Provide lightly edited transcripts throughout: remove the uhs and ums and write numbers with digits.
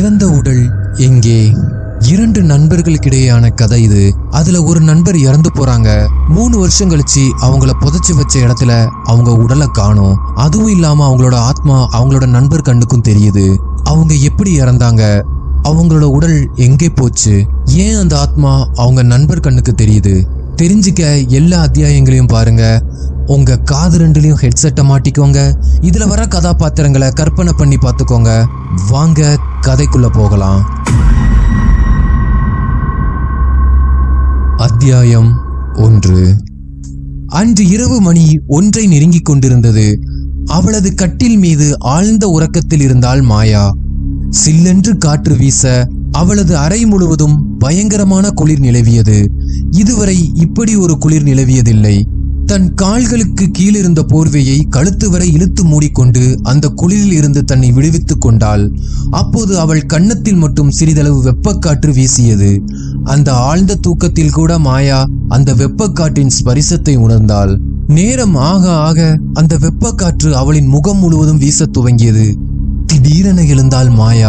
இறந்த உடல் எங்கே? 2 நண்பர்களுக்கிடையான கதை இது. அதுல ஒரு நண்பர் இறந்து போறாங்க. 3 வருஷம் கழிச்சு அவங்கள புதைச்சு வச்ச இடத்துல அவங்க உடலை காணோம். அதுவும் இல்லாம அவங்களோட ஆத்மா அவங்களோட நண்பர் கண்ணுக்கும் தெரியுது. அவங்க எப்படி இறந்தாங்க? அவங்களோட உடல் எங்கே போச்சு? ஏன் அந்த ஆத்மா அவங்க நண்பர் கண்ணுக்கு தெரியுது? தெரிஞ்சுக்க எல்லா அத்தியாயங்களையும் பாருங்க. உங்க காது 2லயும் ஹெட்செட்டை மாட்டிக்கோங்க. இதுல வர கதாபாத்திரங்களை கற்பனை பண்ணி பார்த்துக்கோங்க. வாங்க கதைக்குள்ள போகலாம். அத்தியாயம் 1. அன்று இரவு மணி 1 நெருங்கிக் கொண்டிருந்தது. அவளது கட்டில் மீது ஆழ்ந்த உறக்கத்தில் இருந்தாள் மாயா. சில்லென்று காற்று வீச அவளது அறை முழுவதும் பயங்கரமான குளிர் நிலவியது. இதுவரை இப்படி ஒரு குளிர் நிலவியதில்லை. தன் கால்களுக்கு கீழிருந்த போர்வையை கழுத்து வரை இழுத்து மூடிக்கொண்டு அந்த குளிரில் இருந்து தன்னை விடுவித்துக் கொண்டாள். அப்போது அவள் கன்னத்தில் மட்டும் சிறிதளவு வெப்பக்காற்று வீசியது. அந்த ஆழ்ந்த தூக்கத்தில் கூட மாயா அந்த வெப்பக்காற்றின் ஸ்பரிசத்தை உணர்ந்தாள். நேரம் ஆக ஆக அந்த வெப்பக்காற்று அவளின் முகம் முழுவதும் வீச துவங்கியது. திடீரென எழுந்தாள் மாயா.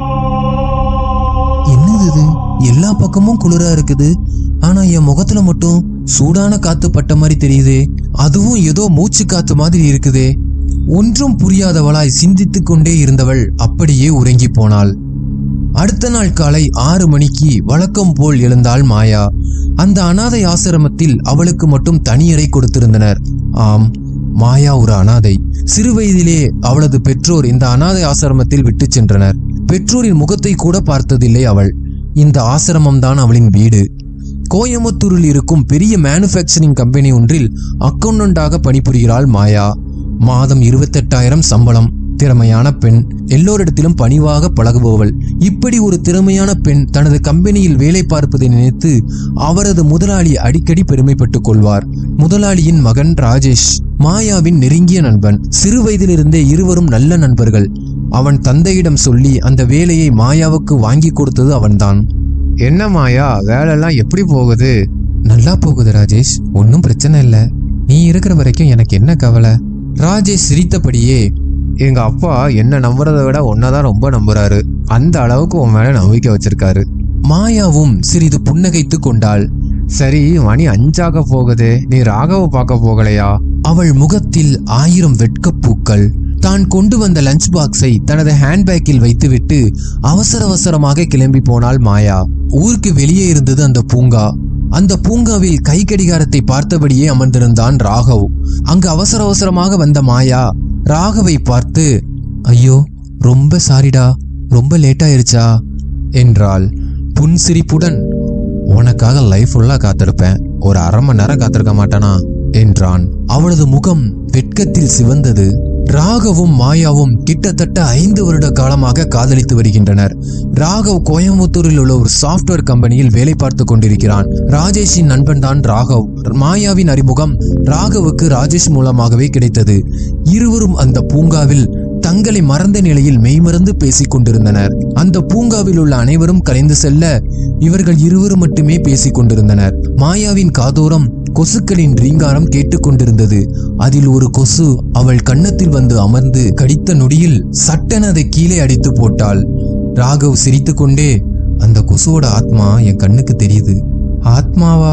என்னது, எல்லா பக்கமும் குளிரா இருக்குது, ஆனா என் முகத்துல மட்டும் சூடான காத்து பட்ட மாதிரி தெரியுதே. அதுவும் ஏதோ மூச்சு காத்து மாதிரி இருக்குதே. ஒன்றும் புரியாதவளாய் சிந்தித்துக் கொண்டே இருந்தவள் அப்படியே உறங்கி போனாள். அடுத்த நாள் காலை 6 மணிக்கு வழக்கம் போல் எழுந்தாள் மாயா. அந்த அனாதை ஆசிரமத்தில் அவளுக்கு மட்டும் தனியறை கொடுத்திருந்தனர். ஆம், மாயா ஒரு அனாதை. சிறு வயதிலே அவளது பெற்றோர் இந்த அனாதை ஆசிரமத்தில் விட்டு சென்றனர். பெற்றோரின் முகத்தை கூட பார்த்ததில்லை அவள். இந்த ஆசிரமம் தான் அவளின் வீடு. கோயம்புத்தூரில் இருக்கும் பெரிய மேனுஃபேக்சரிங் கம்பெனி ஒன்றில் அக்கவுண்டண்டாக பணிபுரிகிறாள் மாயா. மாதம் 28,000 சம்பளம். திறமையான பெண், எல்லோரிடத்திலும் பணிவாக பழகுபவள். இப்படி ஒரு திறமையான பெண் தனது கம்பெனியில் வேலை பார்ப்பதை நினைத்து அவரது முதலாளி அடிக்கடி பெருமைப்பட்டுக் கொள்வார். முதலாளியின் மகன் ராஜேஷ் மாயாவின் நெருங்கிய நண்பன். சிறு வயதிலிருந்தே இருவரும் நல்ல நண்பர்கள். அவன் தந்தையிடம் சொல்லி அந்த வேலையை மாயாவுக்கு வாங்கி கொடுத்தது அவன்தான். என்ன மாயா, வேலையெல்லாம் எப்படி போகுது? நல்லா போகுது ராஜேஷ், ஒன்னும் பிரச்சனை இல்லை. நீ இருக்கிற வரைக்கும் எனக்கு என்ன கவலை? ராஜேஷ் சிரித்தபடியே, எங்க அப்பா என்ன நம்புறதை விட ஒன்னதான் ரொம்ப நம்புறாரு. அந்த அளவுக்கு உன் மேல நம்பிக்கை வச்சிருக்காரு. மாயாவும் சிறிது புன்னகைத்து கொண்டாள். சரி, மணி 5 போகுது, நீ ராகவ பார்க்க போகலையா? அவள் முகத்தில் 1000 வெட்கப்பூக்கள். தான் கொண்டு வந்த லஞ்ச் பாக்ஸை தனது ஹேண்ட்பேக்கில் வைத்துவிட்டு அவசர அவசரமாக கிளம்பி போனாள் மாயா. ஊருக்கு வெளியே இருந்தது அந்த பூங்கா. அந்த பூங்காவில் கை கடிகாரத்தை பார்த்தபடியே அமர்ந்திருந்தான் ராகவ். அங்கு அவசர அவசரமாக வந்த மாயா ராகவை பார்த்து, ஐயோ ரொம்ப சாரிடா, ரொம்ப லேட் ஆயிருச்சா என்றாள் புன்சிரிப்புடன். உனக்காக லைஃப் ஃபுல்லா காத்திருப்பேன், ஒரு அரை மணி நேரம் காத்திருக்க மாட்டானா என்றான். அவளது முகம் வெட்கத்தில் சிவந்தது. ராகவும் மாயாவும் கிட்டத்தட்ட 5 வருட காலமாக காதலித்து வருகின்றனர். ராகவ் கோயம்புத்தூரில் உள்ள ஒரு சாஃப்ட்வேர் கம்பெனியில் வேலை பார்த்து கொண்டிருக்கிறான். ராஜேஷின் நண்பன் தான் ராகவ். மாயாவின் அறிமுகம் ராகவுக்கு ராஜேஷ் மூலமாகவே கிடைத்தது. இருவரும் அந்த பூங்காவில் தங்களை மறந்த நிலையில் மெய்மறந்து பேசிக் கொண்டிருந்தனர். அந்த பூங்காவில் உள்ள அனைவரும் கலைந்து செல்ல இவர்கள் இருவரும் மட்டுமே பேசிக் கொண்டிருந்தனர். மாயாவின் காதோரம் கொசுக்களின் ரீங்காரம் கேட்டுக்கொண்டிருந்தது. அதில் ஒரு கொசு அவள் கன்னத்தில் வந்து அமர்ந்து கடித்த நொடியில் சட்டென அதை கீழே அடித்து போட்டாள். ராகவ் சிரித்து கொண்டே, அந்த கொசுவோட ஆத்மா என் கண்ணுக்கு தெரியுது. ஆத்மாவா?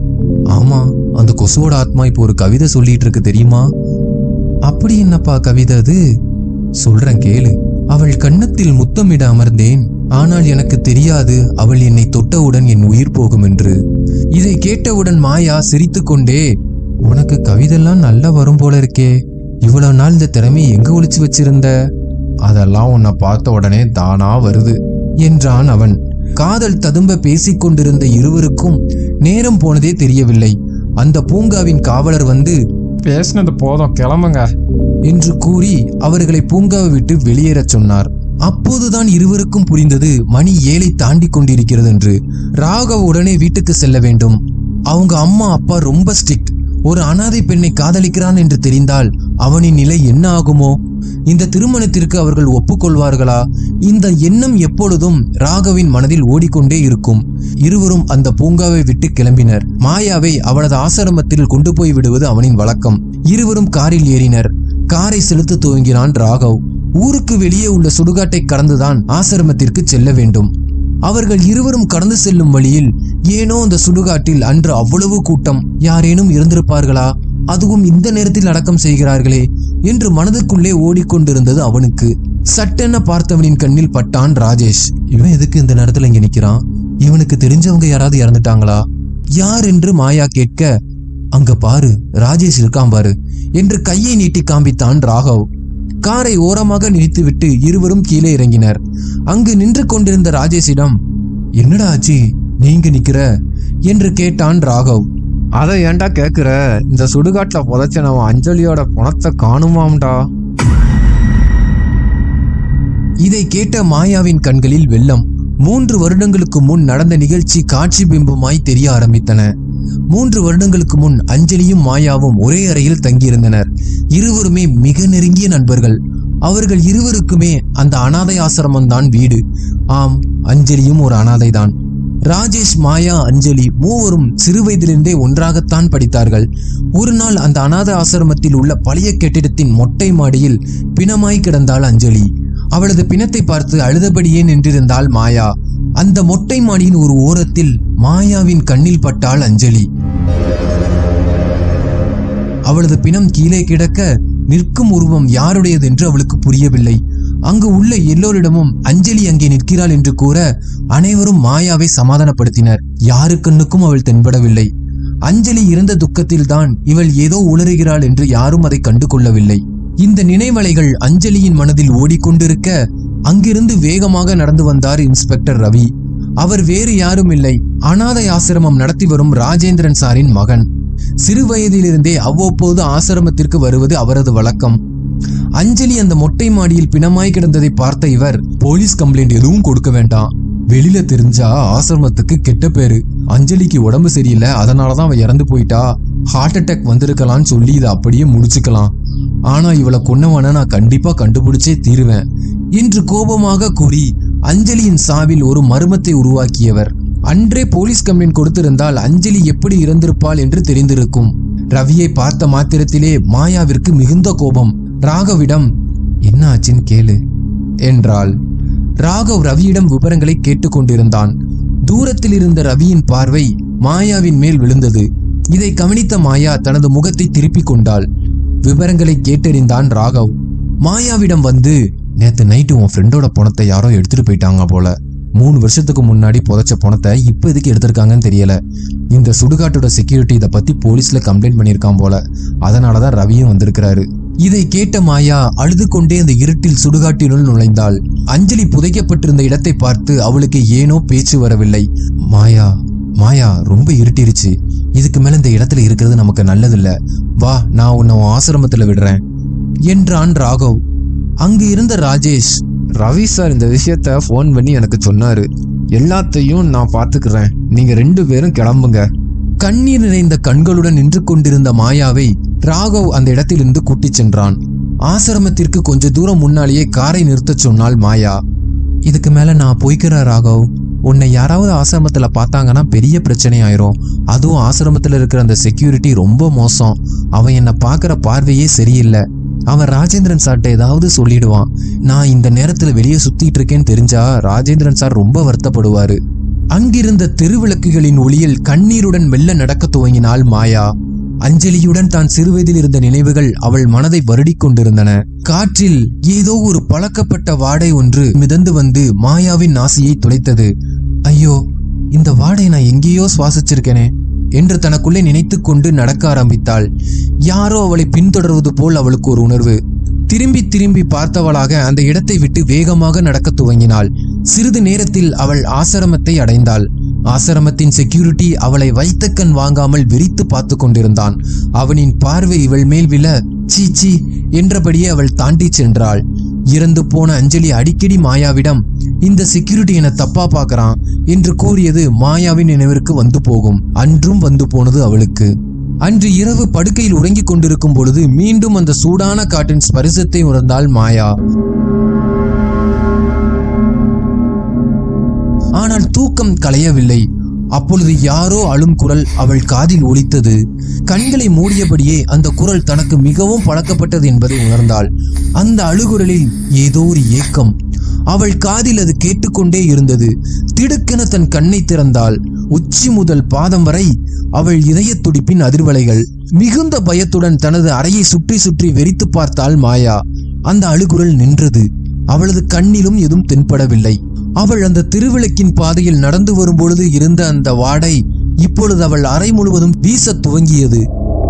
ஆமா, அந்த கொசுவோட ஆத்மா இப்போ ஒரு கவிதை சொல்லிட்டு இருக்கு தெரியுமா? அப்படி என்னப்பா கவிதை அது? சொல்றேன் கேளு. அவள் கன்னத்தில் முத்தமிட அமர்ந்தேன். ஆனால் எனக்கு தெரியாது அவள் என்னை தொட்டவுடன் என் உயிர் போகும் என்று. இதை கேட்டவுடன் மாயா சிரித்து கொண்டே, உனக்கு கவிதெல்லாம் நல்லா வரும் போல இருக்கே, இவ்வளவு நாள் இந்த திறமையை எங்க ஒளிச்சு வச்சிருந்த? அதெல்லாம் உன்னை பார்த்த உடனே தானா வருது என்றான் அவன். காதல் ததும்ப பேசிக் கொண்டிருந்த இருவருக்கும் நேரம் போனதே தெரியவில்லை. அந்த பூங்காவின் காவலர் வந்து, பேசினது போதும், கிளம்புங்க என்று கூறி அவர்களை பூங்காவை விட்டு வெளியேறச் சொன்னார். அப்போதுதான் இருவருக்கும் புரிந்தது மணி 7 தாண்டி கொண்டிருக்கிறது என்று. ராகவ் உடனே வீட்டுக்கு செல்ல வேண்டும். அவங்க அம்மா அப்பா ரொம்ப ஸ்ட்ரிக்ட். ஒரு அனாதை பெண்ணை காதலிக்கிறான் என்று தெரிந்தால் அவனின் நிலை என்ன ஆகுமோ? இந்த திருமணத்திற்கு அவர்கள் ஒப்புக்கொள்வார்களா? இந்த எண்ணம் எப்பொழுதும் ராகவின் மனதில் ஓடிக்கொண்டே இருக்கும். இருவரும் அந்த பூங்காவை விட்டு கிளம்பினர். மாயாவை அவளது ஆசிரமத்தில் கொண்டு போய் விடுவது அவனின் வழக்கம். இருவரும் காரில் ஏறினர். காரை செலுத்த துவங்கினான் ராகவ். ஊருக்கு வெளியே உள்ள சுடுகாட்டை கடந்துதான் ஆசிரமத்திற்கு செல்ல வேண்டும். அவர்கள் இருவரும் கடந்து செல்லும் வழியில் ஏனோ அந்த சுடுகாட்டில் அன்று அவ்வளவு கூட்டம், யாரேனும் இருந்திருப்பார்களா, அதுவும் இந்த நேரத்தில் அடக்கம் செய்கிறார்களே என்று மனதுக்குள்ளே ஓடிக்கொண்டிருந்தது அவனுக்கு. சட்டென பார்த்தவனின் கண்ணில் பட்டான் ராஜேஷ். இவன் எதுக்கு இந்த நேரத்துல இங்க நிக்கிறான்? இவனுக்கு தெரிஞ்சவங்க யாராவது இறந்துட்டாங்களா? யார் என்று மாயா கேட்க, அங்க பாரு ராஜேஷ் இருக்கான் பாரு என்று கையை நீட்டி காண்பித்தான் ராகவ். காரை ஓரமாக நிறுத்திவிட்டு இருவரும் கீழே இறங்கினர். அங்கு நின்று கொண்டிருந்த ராஜேஷிடம், என்னடா ஆச்சு, நீங்க நிக்கிற என்று கேட்டான் ராகவ். அதை ஏன்டா கேக்குற? இந்த சுடுகாட்டுல புதைச்ச நம்ம அஞ்சலியோட பணத்தை காணுமாம்டா. இதை கேட்ட மாயாவின் கண்களில் வெள்ளம். 3 வருடங்களுக்கு முன் நடந்த நிகழ்ச்சி காட்சி பிம்பமாய் தெரிய ஆரம்பித்தன. 3 வருடங்களுக்கு முன் அஞ்சலியும் மாயாவும் ஒரே அறையில் தங்கியிருந்தனர். இருவருமே மிக நெருங்கிய நண்பர்கள். அவர்கள் இருவருக்குமே அந்த அனாதை ஆசிரமம் தான் வீடு. ஆம், அஞ்சலியும் ஒரு அனாதைதான். ராஜேஷ், மாயா, அஞ்சலி மூவரும் சிறு வயதிலிருந்தே ஒன்றாகத்தான் படித்தார்கள். ஒரு நாள் அந்த அனாதை ஆசிரமத்தில் உள்ள பழைய கட்டிடத்தின் மொட்டை மாடியில் பிணமாய் கிடந்தாள் அஞ்சலி. அவளது பிணத்தை பார்த்து அழுதபடியே நின்றிருந்தாள் மாயா. அந்த மொட்டை மாடியின் ஒரு ஓரத்தில் மாயாவின் கண்ணில் பட்டாள் அஞ்சலி. அவளது பிணம் கீழே கிடக்க நிற்கும் உருவம் யாருடையது என்று அவளுக்கு புரியவில்லை. அங்கு உள்ள எல்லோரிடமும் அஞ்சலி அங்கே நிற்கிறாள் என்று கூற அனைவரும் மாயாவை சமாதானப்படுத்தினர். யாரு கண்ணுக்கும் அவள் தென்படவில்லை. அஞ்சலி இறந்த துக்கத்தில் தான் இவள் ஏதோ உளறுகிறாள் என்று யாரும் அதை கண்டு கொள்ளவில்லை. இந்த நினைவலைகள் அஞ்சலியின் மனதில் ஓடிக்கொண்டிருக்க அங்கிருந்து வேகமாக நடந்து வந்தார் இன்ஸ்பெக்டர் ரவி. அவர் வேறு யாரும் இல்லை, அனாதை ஆசிரமம் நடத்தி வரும் ராஜேந்திரன் சாரின் மகன். சிறு வயதிலிருந்தே அவ்வப்போது ஆசிரமத்திற்கு வருவது அவரது வழக்கம். அஞ்சலி அந்த மொட்டை மாடியில் பிணமாய் கிடந்ததை பார்த்த இவர், போலீஸ் கம்ப்ளைண்ட் எதுவும் கொடுக்க வேண்டாம், வெளியில தெரிஞ்சா ஆசிரமத்துக்கு கெட்ட பேரு, அஞ்சலிக்கு உடம்பு சரியில்லை, அதனாலதான் அவ இறந்து போயிட்டா, ஹார்ட் அட்டாக் வந்திருக்கலான்னு சொல்லி இதை அப்படியே முடிச்சுக்கலாம், ஆனா இவளை கொன்னவன நான் கண்டிப்பா கண்டுபிடிச்சே தீருவேன் என்று கோபமாக கூறி அஞ்சலியின் சாவில் ஒரு மர்மத்தை உருவாக்கியவர். அன்றே போலீஸ் கம்ப்ளைண்ட் கொடுத்திருந்தால் அஞ்சலி எப்படி இறந்திருப்பாள் என்று தெரிந்திருக்கும். ரவியை பார்த்த மாத்திரத்திலே மாயாவிற்கு மிகுந்த கோபம். ராகவிடம், என்ன ஆச்சுன்னு கேளு என்றாள். ராகவ் ரவியிடம் விவரங்களை கேட்டுக்கொண்டிருந்தான். தூரத்தில் இருந்த ரவியின் பார்வை மாயாவின் மேல் விழுந்தது. இதை கவனித்த மாயா தனது முகத்தை திருப்பிக் கொண்டாள். விவரங்களை கேட்டறிந்தான் ராகவ். மாயாவிடம் வந்து, நேத்து நைட்டு உன் ஃப்ரெண்டோட பணத்தை யாரோ எடுத்துட்டு போயிட்டாங்க போல, 3 வருஷத்துக்கு முன்னாடி புதைச்ச பணத்தை இப்ப எதுக்கு எடுத்திருக்காங்கன்னு தெரியல, இந்த சுடுகாட்டோட செக்யூரிட்டி இதை பத்தி போலீஸ்ல கம்ப்ளைண்ட் பண்ணியிருக்கான் போல, அதனாலதான் ரவியும் வந்திருக்கிறாரு. இதை கேட்ட மாயா அழுது கொண்டே அந்த இருட்டில் சுடுகாட்டினுள் நுழைந்தாள். அஞ்சலி புதைக்கப்பட்டிருந்த இடத்தை பார்த்து அவளுக்கு ஏனோ பேச்சு வரவில்லை. மாயா மாயா ரொம்ப இருட்டிருச்சு, இதுக்கு மேல இந்த இடத்துல இருக்கிறது நமக்கு நல்லதில்ல, வா நான் உன்னை ஆசிரமத்துல விடுறேன் என்றான் ராகவ். அங்கு இருந்த ராஜேஷ், ரவி சார் இந்த விஷயத்த போன் பண்ணி எனக்கு சொன்னாரு, எல்லாத்தையும் நான் பாத்துக்கிறேன், நீங்க 2 பேரும் கிளம்புங்க. கண்ணீர் நிறைந்த கண்களுடன் நின்று கொண்டிருந்த மாயாவை ராகவ் அந்த இடத்திலிருந்து கூட்டிச் சென்றான். ஆசிரமத்திற்கு கொஞ்ச தூரம் முன்னாலேயே காரை நிறுத்தச் சொன்னாள் மாயா. இதுக்கு மேல நான் போய்க்கிறேன் ராகவ், உன்னை யாராவது ஆசிரமத்துல பார்த்தாங்கன்னா பெரிய பிரச்சனை ஆயிரும், அதுவும் ஆசிரமத்துல இருக்கிற அந்த செக்யூரிட்டி ரொம்ப மோசம், அவன் என்னை பார்க்கிற பார்வையே சரியில்லை, அவன் ராஜேந்திரன் சார்ட்ட ஏதாவது சொல்லிடுவான், நான் இந்த நேரத்துல வெளியே சுத்திட்டு இருக்கேன்னு தெரிஞ்சா ராஜேந்திரன் சார் ரொம்ப வருத்தப்படுவாரு. அங்கிருந்த தெருவிளக்குகளின் ஒளியில் கண்ணீருடன் மெல்ல நடக்க துவங்கினாள் மாயா. அஞ்சலியுடன் தான் சிறுவயதில் இருந்த நினைவுகள் அவள் மனதை வருடிக் கொண்டிருந்தன. காற்றில் ஏதோ ஒரு பழக்கப்பட்ட வாடை ஒன்று மிதந்து வந்து மாயாவின் நாசியை துளைத்தது. ஐயோ, இந்த வாடை நான் எங்கேயோ சுவாசிச்சிருக்கேனே என்று தனக்குள்ளே நினைத்து கொண்டு நடக்க ஆரம்பித்தாள். யாரோ அவளை பின்தொடர்வது போல் அவளுக்கு ஒரு உணர்வு. திரும்பி திரும்பி பார்த்தவளாக அந்த இடத்தை விட்டு வேகமாக நடக்க துவங்கினாள். சிறிது நேரத்தில் அவள் ஆசிரமத்தை அடைந்தாள். ஆசிரமத்தின் செக்யூரிட்டி அவளை வைத்த கண் வாங்காமல் விரித்து பார்த்து கொண்டிருந்தான். அவனின் பார்வை இவள் மேல் விழ சீச்சி என்றபடியே அவள் தாண்டி சென்றாள். இறந்து போன அஞ்சலி அடிக்கடி மாயாவிடம், இந்த செக்யூரிட்டி என தப்பா பார்க்கறான் என்று கூறியது மாயாவின் நினைவிற்கு வந்து போகும். அன்றும் வந்து போனது அவளுக்கு. அன்று இரவு படுக்கையில் உறங்கிக் கொண்டிருக்கும் பொழுது மீண்டும் அந்த சூடான காற்றின் ஸ்பரிசத்தை உணர்ந்தாள் மாயா. ஆனால் தூக்கம் கலையவில்லை. அப்பொழுது யாரோ அழும் குரல் அவள் காதில் ஒலித்தது. கண்களை மூடியபடியே அந்த குரல் தனக்கு மிகவும் பழக்கப்பட்டது என்பதை உணர்ந்தாள். அந்த அழுகுரலில் ஏதோ ஒரு ஏக்கம். அவள் காதில் அது கேட்டுக்கொண்டே இருந்தது. திடுக்கென தன் கண்ணை திறந்தாள். உச்சி முதல் பாதம் வரை அவள் இதய துடிப்பின் அதிர்வலைகள். மிகுந்த பயத்துடன் தனது அறையை சுற்றி சுற்றி வெறித்து பார்த்தாள் மாயா. அந்த அழுகுரல் நின்றது. அவளது கண்ணிலும் எதுவும் தென்படவில்லை. அவள் அந்த திருவிளக்கின் பாதையில் நடந்து வரும்பொழுது இருந்த அந்த வாடை இப்பொழுது அவள் அறை முழுவதும் வீச துவங்கியது.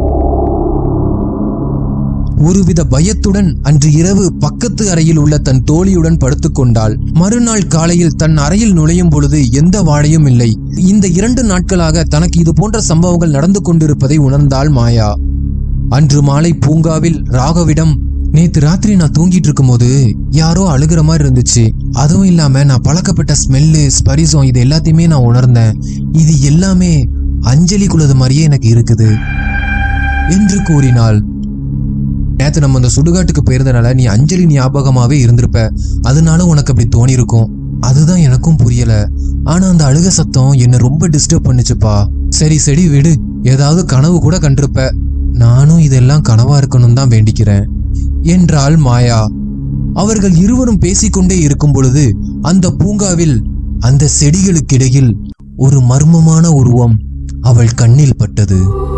ஒருவித பயத்துடன் அன்று இரவு பக்கத்து அறையில் உள்ள தன் தோழியுடன் படுத்துக்கொண்டாள். மறுநாள் காலையில் தன் அறையில் நுழையும் பொழுது எந்த வாடையும் இல்லை. இந்த 2 நாட்களாக தனக்கு இது போன்ற சம்பவங்கள் நடந்து கொண்டிருப்பதை உணர்ந்தாள் மாயா. அன்று மாலை பூங்காவில் ராகவிடம், நேத்து ராத்திரி நான் தூங்கிட்டு இருக்கும் போது யாரோ அழுகிற மாதிரி இருந்துச்சு. அதுவும் இல்லாம நான் பழக்கப்பட்ட ஸ்மெல்லு, ஸ்பரிசம் இது எல்லாத்தையுமே நான் உணர்ந்தேன். இது எல்லாமே அஞ்சலிக்குள்ளது மாதிரியே எனக்கு இருக்குது என்று கூறினாள். நேத்து நம்ம அந்த சுடுகாட்டுக்கு போயிருந்தனால நீ அஞ்சலி ஞாபகமாவே இருந்திருப்ப. அதனால உனக்கு அப்படி தோணி இருக்கும். அதுதான் எனக்கும் புரியல. ஆனா அந்த அழுக சத்தம் என்ன ரொம்ப டிஸ்டர்ப் பண்ணுச்சுப்பா. சரி விடு, ஏதாவது கனவு கூட கண்டிருப்ப. நானும் இதெல்லாம் கனவா இருக்கணும் தான் வேண்டிக்கிறேன் என்றாள் மாயா. அவர்கள் இருவரும் பேசிக்கொண்டே இருக்கும் பொழுது அந்த பூங்காவில் அந்த செடிகளுக்கிடையில் ஒரு மர்மமான உருவம் அவள் கண்ணில் பட்டது.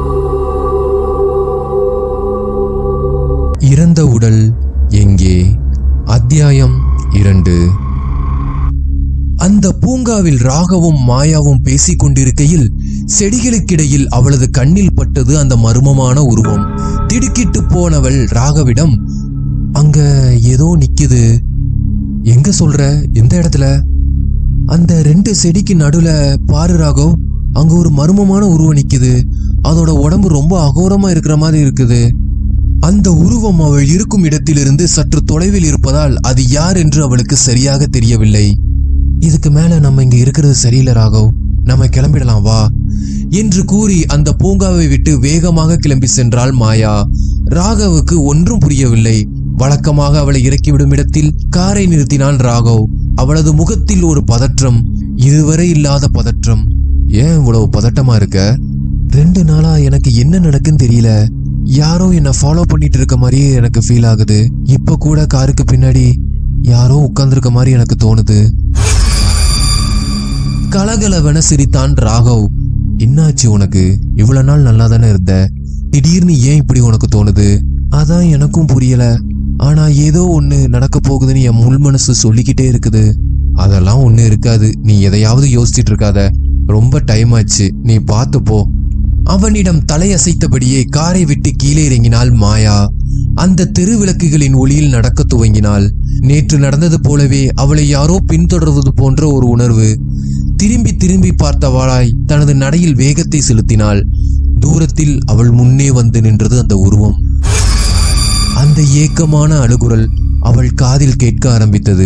இறந்த உடல் எங்கே? அத்தியாயம் 2. அந்த பூங்காவில் ராகவும் மாயாவும் பேசிக் கொண்டிருக்கையில் செடிகளுக்கிடையில் அவளது கண்ணில் பட்டது அந்த மர்மமான உருவம். திடுக்கிட்டு போனவள் ராகவிடம், அங்க ஏதோ நிக்குது. எங்க சொல்ற? எந்த இடத்துல? அந்த 2 செடிக்கு நடுல பாரு ராகவ், அங்க ஒரு மர்மமான உருவம் நிக்குது. அதோட உடம்பு ரொம்ப அகோரமா இருக்கிற மாதிரி இருக்குது. அந்த உருவம் அவள் இருக்கும் இடத்திலிருந்து சற்று தொலைவில் இருப்பதால் அது யார் என்று அவளுக்கு சரியாக தெரியவில்லை. இதுக்கு மேல நம்ம இங்க இருக்கிறது சரியில்லை ராகவ், நம்ம கிளம்பிடலாம் வா என்று கூறி அந்த பூங்காவை விட்டு வேகமாக கிளம்பி சென்றாள் மாயா. ராகவுக்கு ஒன்றும் புரியவில்லை. வழக்கமாக அவளை இறக்கிவிடும் இடத்தில் காரை நிறுத்தினான் ராகவ். அவளது முகத்தில் ஒரு பதற்றம், இதுவரை இல்லாத பதற்றம். ஏன் இவ்வளவு பதட்டமா இருக்க? 2 நாளா எனக்கு என்ன நடக்குன்னு தெரியல. யாரோ என்ன ஃபாலோ பண்ணிட்டு இருக்க மாதிரியே எனக்கு ஃபீல் ஆகுது. இப்ப கூட காருக்கு பின்னாடி யாரோ உட்கார்ந்துருக்க மாதிரி எனக்கு தோணுது. கலகலவென சிரித்தான் ராகவ். என்னாச்சு உனக்கு? இவ்வளவு நாள் நல்லா தானே இருந்த, திடீர்னு ஏன் இப்படி உனக்கு தோணுது? அதான் எனக்கும் புரியல. ஆனா ஏதோ ஒண்ணு நடக்க போகுதுன்னு என் முள் மனசு சொல்லிக்கிட்டே இருக்குது. அதெல்லாம் ஒண்ணு இருக்காது, நீ எதையாவது யோசிச்சுட்டு இருக்காத. ரொம்ப டைம் ஆச்சு, நீ பார்த்து போ. அவனிடம் தலையசைத்தபடியே காரை விட்டு கீழே இறங்கினாள் மாயா. அந்த தெருவிளக்குகளின் ஒளியில் நடக்க துவங்கினாள். நேற்று நடந்தது போலவே அவளை யாரோ பின்தொடர்வது போன்ற ஒரு உணர்வு. திரும்பி திரும்பி பார்த்தவளாய் தனது நடையில் வேகத்தை செலுத்தினாள். தூரத்தில் அவள் முன்னே வந்து நின்றது அந்த உருவம். அந்த ஏக்கமான அழுகுரல் அவள் காதில் கேட்க ஆரம்பித்தது.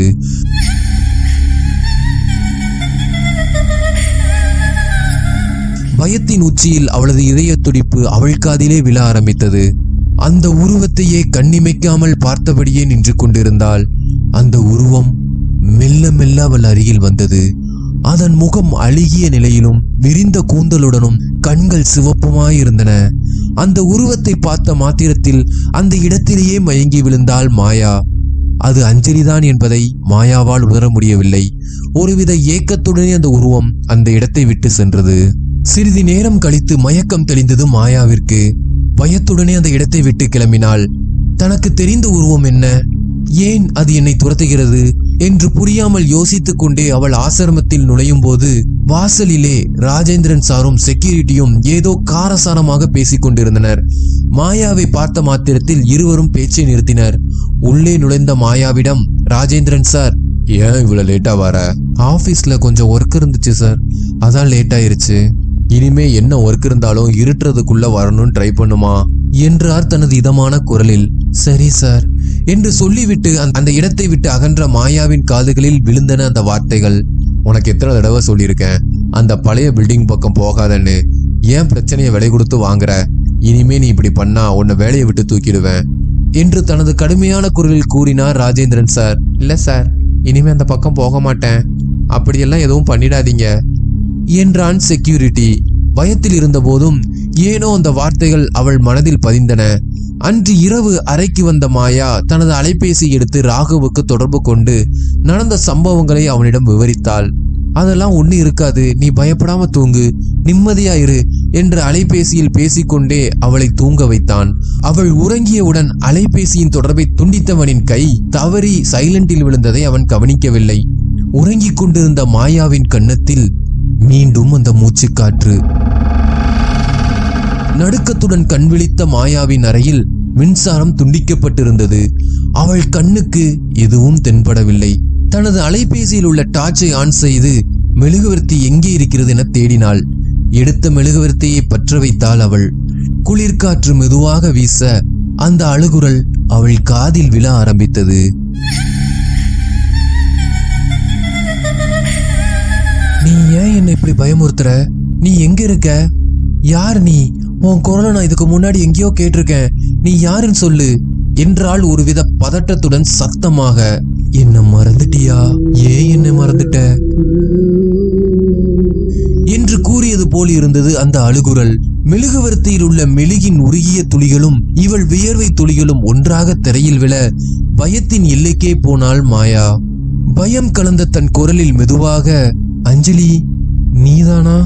பயத்தின் உச்சியில் அவளது இதய துடிப்பு அவள் காதிலே விழ ஆரம்பித்தது. அந்த உருவத்தையே கண்ணிமைக்காமல் பார்த்தபடியே நின்று கொண்டிருந்தாள். அந்த உருவம் மெல்ல மெல்ல அவள் அருகில் வந்தது. அதன் முகம் அழுகிய நிலையிலும் விரிந்த கூந்தலுடனும் கண்கள் சிவப்புமாயிருந்தன. அந்த உருவத்தை பார்த்த மாத்திரத்தில் அந்த இடத்திலேயே மயங்கி விழுந்தாள் மாயா. அது அஞ்சலிதான் என்பதை மாயாவால் உணர முடியவில்லை. ஒருவித ஏக்கத்துடனே அந்த உருவம் அந்த இடத்தை விட்டு சென்றது. சிறிது நேரம் கழித்து மயக்கம் தெளிந்தது மாயாவிற்கு. பயத்துடனே அந்த இடத்தை விட்டு கிளம்பினாள். தனக்கு தெரிந்த உருவம் என்ன, ஏன் அது என்னை துரத்துகிறது என்று புரியாமல் யோசித்துக் கொண்டே அவள் ஆசிரமத்தில் நுழையும் போது வாசலிலே ராஜேந்திரன் சாரும் செக்யூரிட்டியும் ஏதோ காரசாரமாக பேசிக் கொண்டிருந்தனர். மாயாவை பார்த்த மாத்திரத்தில் இருவரும் பேச்சை நிறுத்தினர். உள்ளே நுழைந்த மாயாவிடம், ராஜேந்திரன் சார், ஏன் இவ்வளவு லேட்டா வர? ஆபீஸ்ல கொஞ்சம் ஒர்க் இருந்துச்சு சார், அதான் லேட் ஆயிருச்சு. இனிமே என்ன ஒர்க் இருந்தாலும் இருட்டுறதுக்குள்ள வரணும்னு ட்ரை பண்ணுமா என்றார் தனது இதமான குரலில். சரி சார் என்று சொல்லிவிட்டு அந்த இடத்தை விட்டு அகன்ற மாயாவின் காதுகளில் விழுந்தன அந்த வார்த்தைகள். உனக்கு எத்தனை தடவை சொல்லியிருக்கேன் அந்த பழைய பில்டிங் பக்கம் போகாதன்னு? ஏன் பிரச்சனையை விலை கொடுத்து வாங்குற? இனிமே நீ இப்படி பண்ணா உன்னை வேலையை விட்டு தூக்கிடுவேன் என்று தனது கடுமையான குரலில் கூறினார் ராஜேந்திரன் சார். இல்ல சார், இனிமே அந்த பக்கம் போக மாட்டேன். அப்படியெல்லாம் எதுவும் பண்ணிடாதீங்க என்றான் செக்யூரிட்டி. பயத்தில் இருந்த போதும் ஏனோ அந்த வார்த்தைகள் அவள் மனதில் பதிந்தன. அன்று இரவு அறைக்கு வந்த மாயா தனது அலைபேசி எடுத்து ராகவுக்கு தொடர்பு கொண்டு நடந்த சம்பவங்களை அவனிடம் விவரித்தாள். அதெல்லாம் ஒண்ணு இருக்காது, நீ பயப்படாம தூங்கு, நிம்மதியாயிரு என்று அலைபேசியில் பேசிக்கொண்டே அவளை தூங்க வைத்தான். அவள் உறங்கியவுடன் அலைபேசியின் தொடர்பை துண்டித்தவனின் கை தவறி சைலண்டில் விழுந்ததை அவன் கவனிக்கவில்லை. உறங்கிக் கொண்டிருந்த மாயாவின் கன்னத்தில் மீண்டும் அந்த மூச்சுக்காற்று. நடுக்கத்துடன் கண் விழித்த மாயாவின் அறையில் மின்சாரம் துண்டிக்கப்பட்டிருந்தது. அவள் கண்ணுக்கு எதுவும் தென்படவில்லை. தனது அலைபேசியில் உள்ள டார்ச்சை ஆன் செய்து மெழுகுவர்த்தி எங்கே இருக்கிறது என தேடினாள். எடுத்த மெழுகுவர்த்தியை பற்ற வைத்தாள் அவள். குளிர்காற்று மெதுவாக வீச அந்த அழுகுரல் அவள் காதில் விழ ஆரம்பித்தது. நீ ஏன் என்னை இப்படி பயமுறுத்துற? நீ எங்க இருக்க? யார் நீ? உன் குரலை நான் இதுக்கு முன்னாடி எங்கேயோ கேட்டிருக்கேன். நீ யாருன்னு சொல்லு என்றாள் ஒருவித பதட்டத்துடன் சத்தமாக. என்ன மறந்துட்டியா? ஏன் என்ன மறந்துட்ட என்று கூறியது போல் இருந்தது அந்த அழுகுரல். மெழுகுவர்த்தியில் உள்ள மெழுகின் உருகிய துளிகளும் இவள் வியர்வை துளிகளும் ஒன்றாக திரையில் விழ பயத்தின் எல்லைக்கே போனாள் மாயா. பயம் கலந்த தன் குரலில் மெதுவாக, அஞ்சலி நீதானா?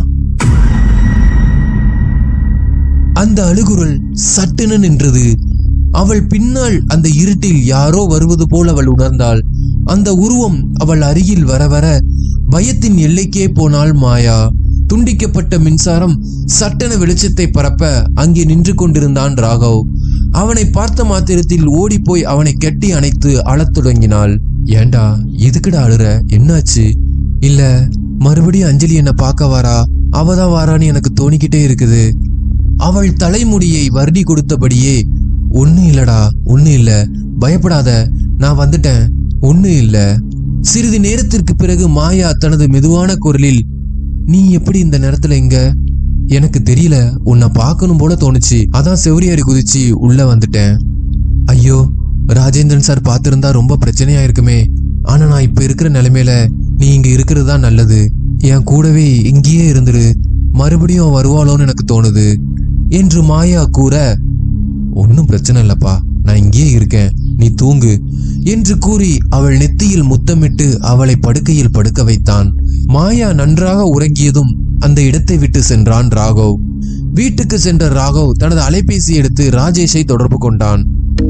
அந்த அழுகுரல் சட்டென நின்றது. அவள் பின்னால் அந்த இருட்டில் யாரோ வருவது போல் அவள் உணர்ந்தாள். அந்த உருவம் அவள் அருகில் வர வர பயத்தின் எல்லைக்கே போனாள் மாயா. துண்டிக்கப்பட்ட மின்சாரம் சட்டென வெளிச்சத்தை பரப்ப அங்கே நின்று கொண்டிருந்தான் ராகவ். அவனை பார்த்த மாத்திரத்தில் ஓடி போய் அவனை கட்டி அணைத்து அழத் தொடங்கினாள். ஏண்டா எதுக்குடா அழுற? என்னாச்சு? இல்ல மறுபடியும் அஞ்சலி என்ன பார்க்க வாரா? அவதான் வாரான்னு எனக்கு தோணிக்கிட்டே இருக்குது. அவள் தலைமுடியை வருடி கொடுத்தபடியே, ஒண்ணு இல்லடா, ஒண்ணு இல்ல, பயப்படாத, நான் வந்துட்டேன், ஒண்ணு இல்ல. சிறிது நேரத்திற்கு பிறகு மாயா தனது மெதுவான குரலில், நீ எப்படி இந்த நேரத்துல இங்க? எனக்கு தெரியல, உன்னை பார்க்கணும் போல தோணுச்சு, அதான் செவரியாரி குதிச்சு உள்ள வந்துட்டேன். ஐயோ, ராஜேந்திரன் சார் பார்த்திருந்தா ரொம்ப பிரச்சனையா இருக்குமே. ஆனா நான் இப்ப இருக்கிற நிலைமையில நீ இங்க இருக்கிறது தான் நல்லது. என் கூடவே இங்கேயே இருந்துரு, மறுபடியும் வருவாளோன்னு எனக்கு தோணுது என்று மாயா கூற, ஒன்னும் பிரச்சனை இல்லப்பா, நான் இங்கேயே இருக்கேன், நீ தூங்கு என்று கூறி அவள் நெத்தியில் முத்தமிட்டு அவளை படுக்கையில் படுக்க வைத்தான். மாயா நன்றாக உறங்கியதும் அந்த இடத்தை விட்டு சென்றான் ராகவ். வீட்டுக்கு சென்ற ராகவ் தனது அலைபேசி எடுத்து ராஜேஷை தொடர்பு கொண்டான்.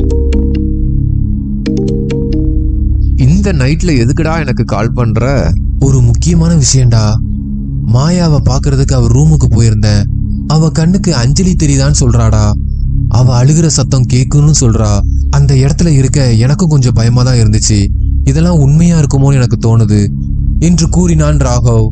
இந்த நைட்ல எதுக்குடா எனக்கு கால் பண்ற? ஒரு முக்கியமான விஷயம்டா. மாயாவை பாக்குறதுக்கு அவ ரூமுக்கு போயிருந்தேன். அவ கண்ணுக்கு அஞ்சலி தெரியுதான்னு சொல்றாடா. அவ அழுகிற சத்தம் கேக்குன்னு சொல்றா. அந்த இடத்துல இருக்க எனக்கும் கொஞ்சம் பயமா தான் இருந்துச்சு. இதெல்லாம் உண்மையா இருக்குமோன்னு எனக்கு தோணுது என்று கூறினான் ராகவ்.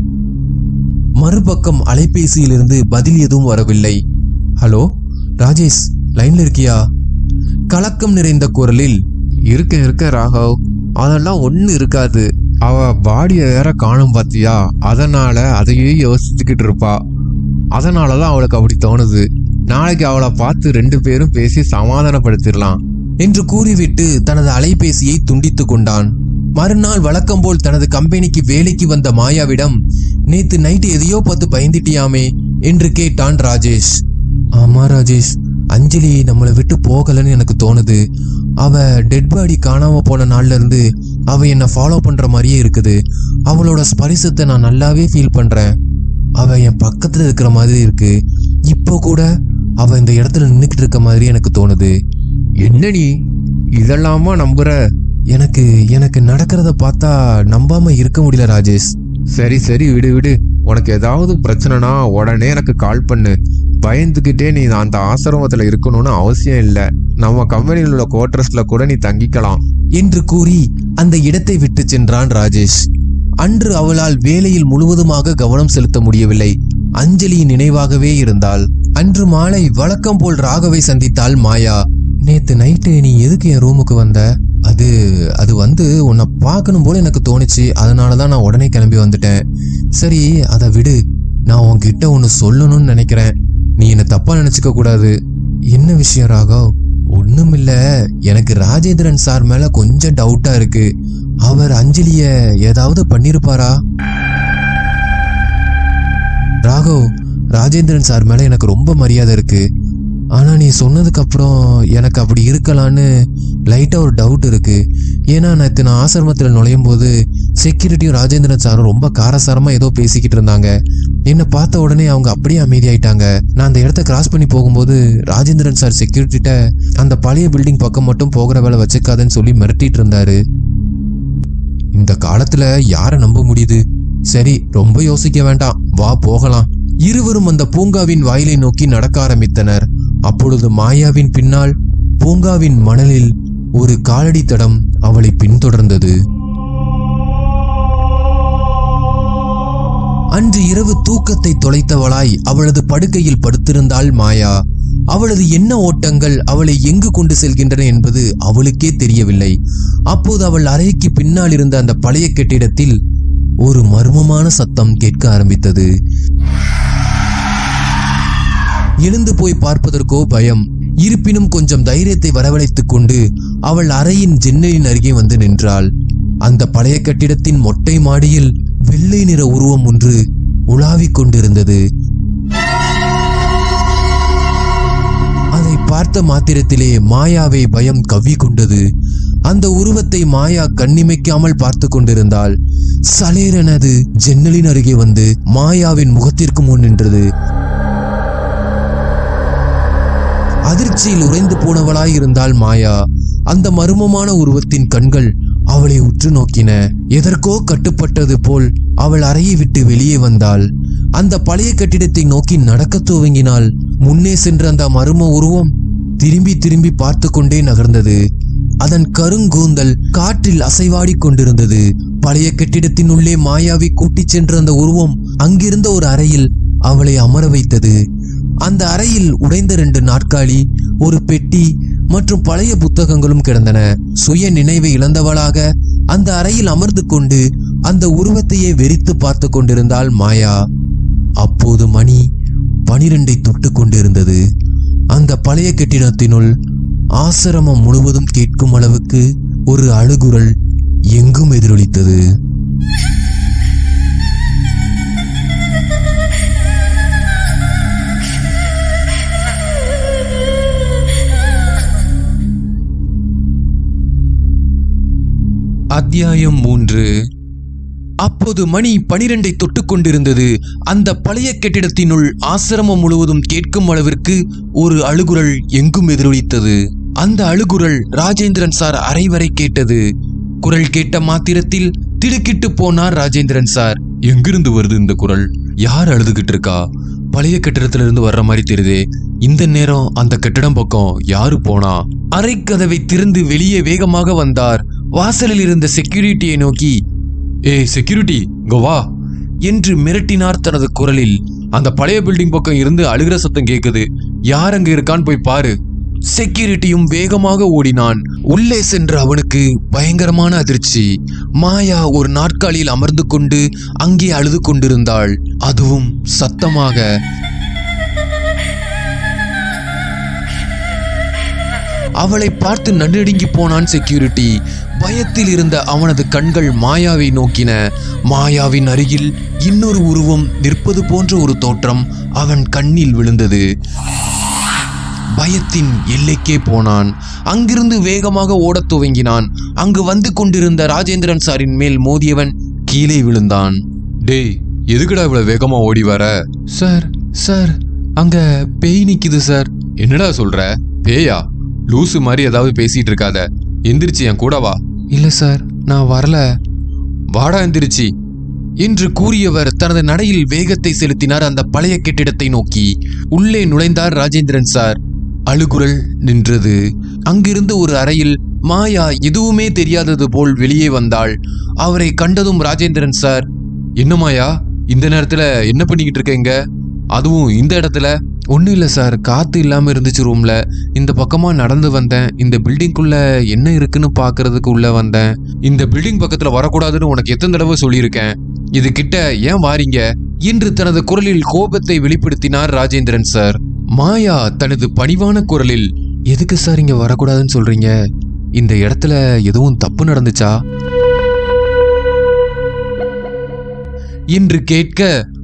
மறுபக்கம் அலைபேசியிலிருந்து பதில் எதுவும் வரவில்லை. ஹலோ ராஜேஷ், லைன்ல இருக்கியா? கலக்கம் நிறைந்த குரலில், இருக்க ராகவ், அதெல்லாம் ஒண்ணு இருக்காது. அவ பாடிய வேற காணும் பாத்தியா, அதனால அதையே யோசிச்சுக்கிட்டு இருப்பா. அதனாலதான் அவளுக்கு அப்படி தோணுது. நாளைக்கு அவளை பார்த்து 2 பேரும் பேசி சமாதானப்படுத்திடலாம் என்று கூறிவிட்டு தனது அலைபேசியை துண்டித்து கொண்டான். மறுநாள் வழக்கம் போல் தனது கம்பெனிக்கு வேலைக்கு வந்த மாயாவிடம், நேத்து நைட்டு எதையோ பார்த்து பயந்துட்டியாமே என்று கேட்டான் ராஜேஷ். ஆமா ராஜேஷ், அஞ்சலி நம்மளை விட்டு போகலன்னு எனக்கு தோணுது. அவ டெட் பாடி காணாம போன நாள்ல இருந்து அவ என்ன ஃபாலோ பண்ற மாதிரியே இருக்குது. அவளோட ஸ்பரிசத்தை நான் நல்லாவே ஃபீல் பண்றேன். அவ என் பக்கத்துல இருக்கிற மாதிரி இருக்கு. இப்போ கூட அவ இந்த இடத்துல நின்னுக்கிட்டு இருக்க மாதிரி எனக்கு தோணுது. என்ன நீ இதெல்லாமா நம்புற? எனக்கு நடக்கிறத பார்த்தா நம்பாம இருக்க முடியல ராஜேஷ். சரி விடு. உனக்கு ஏதாவது பிரச்சனைனா உடனே எனக்கு கால் பண்ணு. பயந்துகிட்டே நீ அந்த ஆசிரமத்துல இருக்கணும்னு அவசியம் இல்லை. நம்ம கம்பெனியில் உள்ள குவார்டர்ஸ்ல கூட நீ தங்கிக்கலாம் என்று கூறி அந்த இடத்தை விட்டு சென்றான் ராஜேஷ். அன்று அவளால் வேலையில் முழுவதுமாக கவனம் செலுத்த முடியவில்லை. அஞ்சலியின் நினைவாகவே இருந்தாள். அன்று மாலை வழக்கம் போல் ராகவை சந்தித்தாள் மாயா. நேத்து நைட்டு நீ எதுக்கு என் ரூமுக்கு வந்த? அது வந்து உன்னை பார்க்கணும் போல எனக்கு தோணுச்சு, அதனாலதான் நான் உடனே கிளம்பி வந்துட்டேன். சரி அதை விடு, நான் உன்கிட்ட ஒன்னு சொல்லணும்னு நினைக்கிறேன். நீ என்ன தப்பா நினைச்சுக்க கூடாது. என்ன விஷயம் ராகவ்? ஒண்ணுமில்ல, எனக்கு ராஜேந்திரன் சார் மேல கொஞ்சம் டவுட்டா இருக்கு. அவர் அஞ்சலிய ஏதாவது பண்ணிருப்பாரா? ராகவ், ராஜேந்திரன் சார் மேல எனக்கு ரொம்ப மரியாதை இருக்கு. ஆனா நீ சொன்னதுக்கு அப்புறம் எனக்கு அப்படி இருக்கலான்னு லைட்டா ஒரு டவுட் இருக்கு. ஏன்னா நான் ஆசிரமத்தில் நுழையும் போது செக்யூரிட்டியும் ராஜேந்திரன் சாரும் ரொம்ப காரசாரமா ஏதோ பேசிக்கிட்டு இருந்தாங்க. என்னை பார்த்த உடனே அவங்க அப்படியே அமைதியாயிட்டாங்க. நான் அந்த இடத்த கிராஸ் பண்ணி போகும்போது ராஜேந்திரன் சார் செக்யூரிட்டிட்ட அந்த பழைய பில்டிங் பக்கம் மட்டும் போகிற வேலை வச்சுக்காதுன்னு சொல்லி மிரட்டிட்டு இருந்தாரு. இந்த காலத்துல யாரை நம்ப முடியுது? சரி, ரொம்ப யோசிக்க வேண்டாம், வா போகலாம். இருவரும் அந்த பூங்காவின் வாயிலை நோக்கி நடக்க ஆரம்பித்தனர். அப்பொழுது மாயாவின் பின்னால் பூங்காவின் மணலில் ஒரு காலடி தடம் அவளை பின்தொடர்ந்தது. அன்று இரவு தூக்கத்தை தொலைத்தவளாய் அவளது படுக்கையில் படுத்திருந்தாள் மாயா. அவளது எண்ண ஓட்டங்கள் அவளை எங்கு கொண்டு செல்கின்றன என்பது அவளுக்கே தெரியவில்லை. அப்போது அவள் அறைக்கு பின்னால் இருந்த அந்த பழைய கட்டிடத்தில் ஒரு மர்மமான சத்தம் கேட்க ஆரம்பித்தது. எழுந்து போய் பார்ப்பதற்கோ பயம். இருப்பினும் கொஞ்சம் தைரியத்தை வரவழைத்துக் கொண்டு அவள் அறையின் ஜன்னலின் அருகே வந்து நின்றாள். அந்த பழைய கட்டிடத்தின் மொட்டை மாடியில் வெள்ளை நிற உருவம் ஒன்று உலாவிக் கொண்டிருந்தது. அதை பார்த்த மாத்திரத்திலே மாயாவை பயம் கவ்வி கொண்டது. அந்த உருவத்தை மாயா கண்ணிமைக்காமல் பார்த்து கொண்டிருந்தாள். சலேரெனது ஜன்னலின் அருகே வந்து மாயாவின் முகத்திற்கு முன் நின்றது. அதிர்ச்சியில் உறைந்து போனவளாய் இருந்தாள் மாயா. அந்த மர்மமான உருவத்தின் கண்கள் அவளை உற்று நோக்கின. எதற்கோ கட்டுப்பட்டது போல் அவள் அறையை விட்டு வெளியே வந்தாள். அந்த பழைய கட்டிடத்தை நோக்கி நடக்க துவங்கினாள். முன்னே சென்ற அந்த மர்ம உருவம் திரும்பி திரும்பி பார்த்து கொண்டே நகர்ந்தது. அதன் கருங்கூந்தல் காற்றில் அசைவாடி கொண்டிருந்தது. பழைய கட்டிடத்தின் உள்ளே மாயாவை கூட்டிச் சென்ற அந்த உருவம் அங்கிருந்த ஒரு அறையில் அவளை அமர வைத்தது. அந்த அறையில் உடைந்த 2 நாற்காலி, ஒரு பெட்டி மற்றும் பழைய புத்தகங்களும் கிடந்தன. சுய நினைவை இழந்தவளாக அந்த அறையில் அமர்ந்து கொண்டு அந்த உருவத்தையே வெறித்து பார்த்து கொண்டிருந்தாள் மாயா. அப்போது மணி 12 தொட்டு கொண்டிருந்தது. அந்த பழைய கட்டிடத்தினுள் ஆசிரமம் முழுவதும் கேட்கும் அளவுக்கு ஒரு அழுகுரல் எங்கும் எதிரொலித்தது. அத்தியாயம் 3. அப்போது மணி 12 தொட்டு கொண்டிருந்தது. அந்த பழைய கட்டிடத்தினுள் ஆசிரமம் முழுவதும் கேட்கும் அளவிற்கு ஒரு அழுகுரல் எங்கும் எதிரொலித்தது. அந்த அழுகுரல் ராஜேந்திரன் சார் அறை வரை கேட்டது. குரல் கேட்ட மாத்திரத்தில் திடுக்கிட்டு போனார் ராஜேந்திரன் சார். எங்கிருந்து வருது இந்த குரல்? யார் அழுதுகிட்டு இருக்கா? பழைய கட்டிடத்துல இருந்து வர்ற மாதிரி தெரியுதே. இந்த நேரம் அந்த கட்டிடம் பக்கம் யாரு போனா? அறை கதவை திறந்து வெளியே வேகமாக வந்தார். வாசலில் இருந்த செக்யூரிட்டியை நோக்கி, ஏய் செக்யூரிட்டி, கோவா என்று மிரட்டினார் தனது குரலில். அந்த பழைய பில்டிங் பக்கம் இருந்து அழுகிற சத்தம் கேக்குது, யார் அங்க இருக்கான்னு போய் பாரு. செக்யூரிட்டியும் வேகமாக ஓடினான். உள்ளே சென்ற அவனுக்கு பயங்கரமான அதிர்ச்சி. மாயா ஒரு நாற்காலியில் அமர்ந்து கொண்டு அங்கே அழுது கொண்டிருந்தாள், அதுவும் சத்தமாக. அவளை பார்த்து நடுநடுங்கி போனான் செக்யூரிட்டி. பயத்தில் இருந்த அவனது கண்கள் மாயாவை நோக்கின. மாயாவின் அருகில் இன்னொரு உருவம் நிற்பது போன்ற ஒரு தோற்றம் அவன் கண்ணில் விழுந்தது. பயத்தின் எல்லைக்கே போனான். அங்கிருந்து வேகமாக ஓடத் துவங்கினான். அங்கு வந்து கொண்டிருந்த ராஜேந்திரன் சாரின் மேல் மோதியவன் கீழே விழுந்தான். டேய், எதுக்குடா இவ்வளவு வேகமா ஓடி வர? சார் சார் அங்க பேய் நிக்குது சார். என்னடா சொல்ற? பேயா? லூசு மாதிரி ஏதாவது பேசிட்டு இருக்காத. எந்திரிச்சு என் கூட வா. இல்ல சார், நான் வரல. வாடா எந்திரிச்சு என்று கூறியவர் தனது நடையில் வேகத்தை செலுத்தினார் அந்த பழைய கட்டிடத்தை நோக்கி. உள்ளே நுழைந்தார் ராஜேந்திரன் சார். அழுகுரல் நின்றது. அங்கிருந்து ஒரு அறையில் மாயா எதுவுமே தெரியாதது போல் வெளியே வந்தாள். அவரை கண்டதும் ராஜேந்திரன் சார், என்ன மாயா, இந்த நேரத்துல என்ன பண்ணிக்கிட்டு இருக்கீங்க? அதுவும் இந்த இடத்துல? ஒன்றும் இல்லை சார், காற்று இல்லாமல் இருந்துச்சு ரூமில். இந்த பக்கமாக நடந்து வந்தேன். இந்த பில்டிங்குள்ளே என்ன இருக்குன்னு பார்க்கறதுக்கு உள்ளே வந்தேன். இந்த பில்டிங் பக்கத்தில் வரக்கூடாதுன்னு உனக்கு எத்தனை தடவை சொல்லியிருக்கேன். இது கிட்ட ஏன் வாரீங்க என்று தனது குரலில் கோபத்தை வெளிப்படுத்தினார் ராஜேந்திரன் சார். மாயா தனது பணிவான குரலில், எதுக்கு சார் இங்கே வரக்கூடாதுன்னு சொல்றீங்க? இந்த இடத்துல எதுவும் தப்பு நடந்துச்சா என்று கேட்க,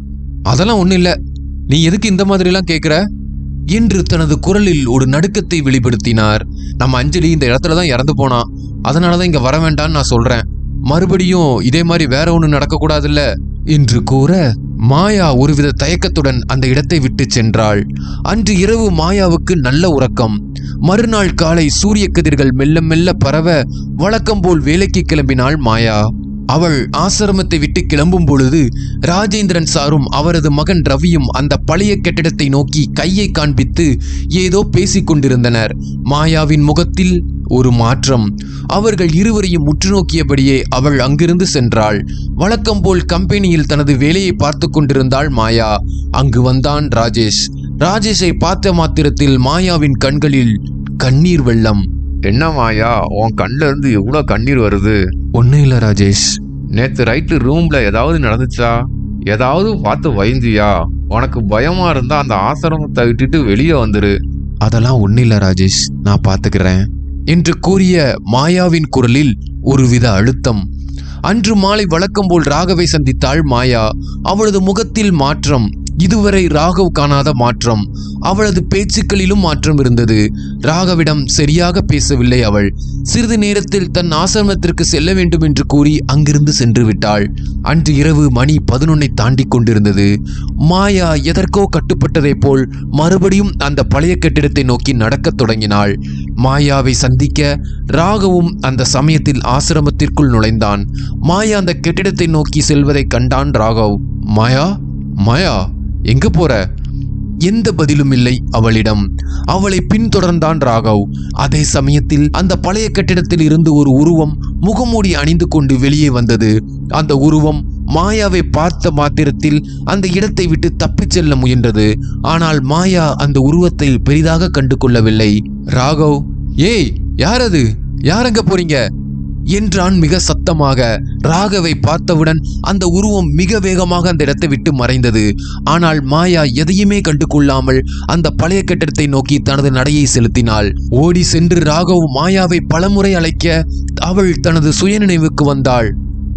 அதெல்லாம் ஒண்ணும் இல்ல, நீ எதுக்கு இந்த மாதிரி எல்லாம் கேக்குற என்று தனது குரலில் ஒரு நடுக்கத்தை வெளிப்படுத்தினார். நம்ம அஞ்சலி இந்த இடத்துலதான் இறந்து போனா, அதனாலதான் இங்க வர வேண்டாம்னு நான் சொல்றேன். மறுபடியும் இதே மாதிரி வேற ஒண்ணு நடக்க கூடாதுல்ல என்று கூற மாயா ஒருவித தயக்கத்துடன் அந்த இடத்தை விட்டு சென்றாள். அன்று இரவு மாயாவுக்கு நல்ல உறக்கம். மறுநாள் காலை சூரிய கதிர்கள் மெல்ல மெல்ல பரவ வழக்கம் போல் வேலைக்கு கிளம்பினாள் மாயா. அவள் ஆசிரமத்தை விட்டு கிளம்பும் பொழுது ராஜேந்திரன் சாரும் அவரது மகன் ரவியும் அந்த பழைய கட்டிடத்தை நோக்கி கையை காண்பித்து ஏதோ பேசிக் கொண்டிருந்தனர். மாயாவின் முகத்தில் ஒரு மாற்றம். அவர்கள் இருவரையும் உற்று நோக்கியபடியே அவள் அங்கிருந்து சென்றாள். வழக்கம் போல் கம்பெனியில் தனது வேலையை பார்த்து கொண்டிருந்தாள் மாயா. அங்கு வந்தான் ராஜேஷ். ராஜேஷை பார்த்த மாத்திரத்தில் மாயாவின் கண்களில் கண்ணீர் வெள்ளம். என்ன மாயா, உன் கண்ணில் இருந்து எவ்வளோ கண்ணீர் வருது? ஒன்றும் இல்லை ராஜேஷ். நேற்று ரைட்டு ரூம்ல ஏதாவது நடந்துச்சா? ஏதாவது பார்த்து பயந்தியா? உனக்கு பயமா இருந்தா அந்த ஆசிரமத்தை விட்டுட்டு வெளியே வந்துரு. அதெல்லாம் ஒன்றும் இல்லை ராஜேஷ், நான் பார்த்துக்கிறேன் என்று கூறிய மாயாவின் குரலில் ஒருவித அழுத்தம். அன்று மாலை வழக்கம் போல் ராகவை சந்தித்தாள் மாயா. அவளது முகத்தில் மாற்றம், இதுவரை ராகவ் காணாத மாற்றம். அவளது பேச்சுக்களிலும் மாற்றம் இருந்தது. ராகவிடம் சரியாக பேசவில்லை அவள். சிறிது நேரத்தில் தன் ஆசிரமத்திற்கு செல்ல வேண்டும் என்று கூறி அங்கிருந்து சென்று விட்டாள். அன்று இரவு மணி 11 தாண்டி கொண்டிருந்தது. மாயா எதற்கோ கட்டுப்பட்டதை போல் மறுபடியும் அந்த பழைய கட்டிடத்தை நோக்கி நடக்கத் தொடங்கினாள். மாயாவை சந்திக்க ராகவும் அந்த சமயத்தில் ஆசிரமத்திற்குள் நுழைந்தான். மாயா அந்த கட்டிடத்தை நோக்கி செல்வதை கண்டான் ராகவ். மாயா, மாயா, எங்க போற? எந்த பதிலும் இல்லை அவளிடம். அவளை பின்தொடர்ந்தான் ராகவ். அதே சமயத்தில் அந்த பழைய கட்டிடத்தில் இருந்து ஒரு உருவம் முகமூடி அணிந்து கொண்டு வெளியே வந்தது. அந்த உருவம் மாயாவை பார்த்த மாத்திரத்தில் அந்த இடத்தை விட்டு தப்பிச் செல்ல முயன்றது. ஆனால் மாயா அந்த உருவத்தை பெரிதாக கண்டு கொள்ளவில்லை. ராகவ், ஏய், யார் அது? யாரங்க போறீங்க என்றான் மிக சத்தமாக. ராகவை பார்த்தவுடன் அந்த உருவம் மிக வேகமாக அந்த இடத்தை விட்டு மறைந்தது. ஆனால் மாயா எதையுமே கண்டு கொள்ளாமல் அந்த பழைய கட்டிடத்தை நோக்கி தனது நடையை செலுத்தினாள். ஓடி சென்று ராகவ் மாயாவை பலமுறை அழைக்க அவள் தனது சுயநினைவுக்கு வந்தாள்.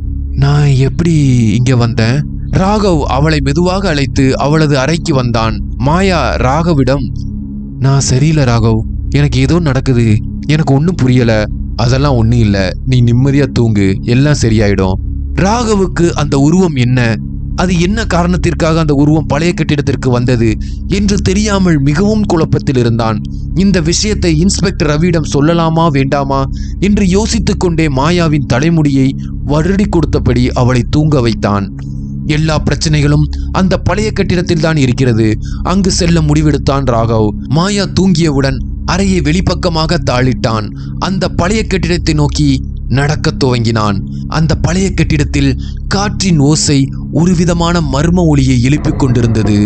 நான் எப்படி இங்க வந்தேன்? ராகவ் அவளை மெதுவாக அழைத்து அவளது அறைக்கு வந்தான். மாயா ராகவிடம், நான் சரியில்லை ராகவ், எனக்கு ஏதோ நடக்குது, எனக்கு ஒன்றும் புரியல. அதெல்லாம் ஒன்றும் இல்லை, நீ நிம்மதியா தூங்கு, எல்லாம் சரியாயிடும். ராகவுக்கு அந்த உருவம் என்ன, அது என்ன காரணத்திற்காக அந்த உருவம் பழைய கட்டிடத்திற்கு வந்தது என்று தெரியாமல் மிகவும் குழப்பத்தில் இருந்தான். இந்த விஷயத்தை இன்ஸ்பெக்டர் ரவியிடம் சொல்லலாமா வேண்டாமா என்று யோசித்துக் கொண்டே மாயாவின் தலைமுடியை வருடி கொடுத்தபடி அவளை தூங்க வைத்தான். எல்லா பிரச்சனைகளும் அந்த பழைய கட்டிடத்தில் தான் இருக்கிறது. அங்கு செல்ல முடிவெடுத்தான் ராகவ். மாயா தூங்கியவுடன் அறையை வெளிப்பக்கமாக தாளிட்டான். அந்த பழைய கட்டிடத்தை நோக்கி நடக்கத் துவங்கினான். அந்த பழைய கட்டிடத்தில் காற்றின் ஓசை ஒரு விதமான மர்ம ஒலியை எழுப்பிக் கொண்டிருந்தது.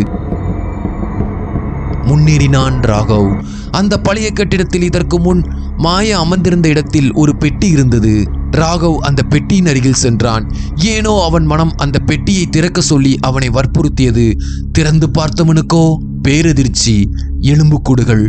முன்னேறினான் ராகவ். அந்த பழைய கட்டிடத்தில் இதற்கு முன் மாயா அமர்ந்திருந்த இடத்தில் ஒரு பெட்டி இருந்தது. ராகவ் அந்த பெட்டியின் அருகில் சென்றான். ஏனோ அவன் மனம் அந்த பெட்டியை திறக்க சொல்லி அவனை வற்புறுத்தியது. திறந்து பார்த்தவனுக்கோ பேரதிர்ச்சி. எலும்புக்கூடுகள்.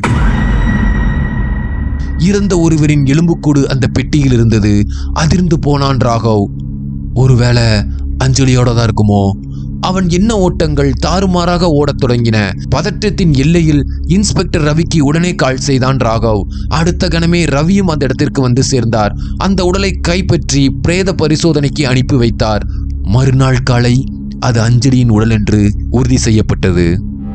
இறந்த ஒருவரின் எலும்புக்கூடு அந்த பெட்டியில் இருந்தது. அதிர்ந்து போனான் ராகவ். ஒருவேளை அஞ்சலியோட தான் இருக்குமோ? அவன் என்ன ஓட்டங்கள் தாறுமாறாக ஓடத் தொடங்கின. பதற்றத்தின் எல்லையில் இன்ஸ்பெக்டர் ரவிக்கு உடனே கால் செய்தான் ராகவ். அடுத்த கணமே ரவியும் அந்த இடத்திற்கு வந்து சேர்ந்தார். அந்த உடலை கைப்பற்றி பிரேத பரிசோதனைக்கு அனுப்பி வைத்தார். மறுநாள் காலை அது அஞ்சலியின் உடல் என்று உறுதி செய்யப்பட்டது.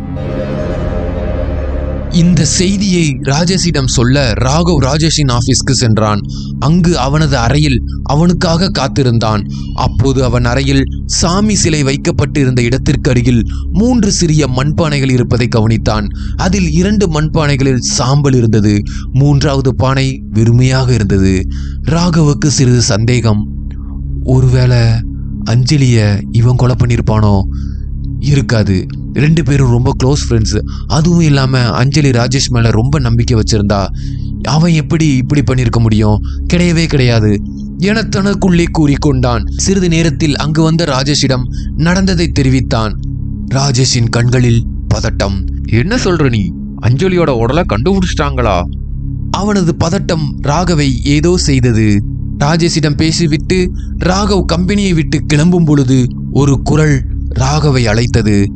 இந்த செய்தியை ராஜேஷிடம் சொல்ல ராகவ் ராஜேஷின் ஆபீஸ்க்கு சென்றான். அங்கு அவனது அறையில் அவனுக்காக காத்திருந்தான். அப்போது அவன் அறையில் சாமி சிலை வைக்கப்பட்டு இருந்த இடத்திற்கு அருகில் 3 சிறிய மண்பானைகள் இருப்பதை கவனித்தான். அதில் 2 மண்பானைகளில் சாம்பல் இருந்தது. 3வது பானை வெறுமையாக இருந்தது. ராகவுக்கு சிறிது சந்தேகம். ஒருவேளை அஞ்சலிய இவன் கொலை பண்ணியிருப்பானோ? இருக்காது. 2 பேரும் ரொம்ப க்ளோஸ் ஃப்ரெண்ட்ஸ். அதுவும் இல்லாம அஞ்சலி ராஜேஷ் மேல ரொம்ப நம்பிக்கை வச்சிருந்தா. அவன் எப்படி இப்படி பண்ணியிருக்க முடியும்? கிடையவே கிடையாது என தனக்குள்ளே கூறிக்கொண்டான். சிறிது நேரத்தில் அங்கு வந்த ராஜேஷிடம் நடந்ததை தெரிவித்தான். ராஜேஷின் கண்களில் பதட்டம். என்ன சொல்ற நீ? அஞ்சலியோட உடலை கண்டுபிடிச்சிட்டாங்களா? அவனது பதட்டம் ராகவை ஏதோ செய்தது. ராஜேஷிடம் பேசிவிட்டு ராகவ் கம்பெனியை விட்டு கிளம்பும் பொழுது ஒரு குரல் ராகவை அழைத்தது.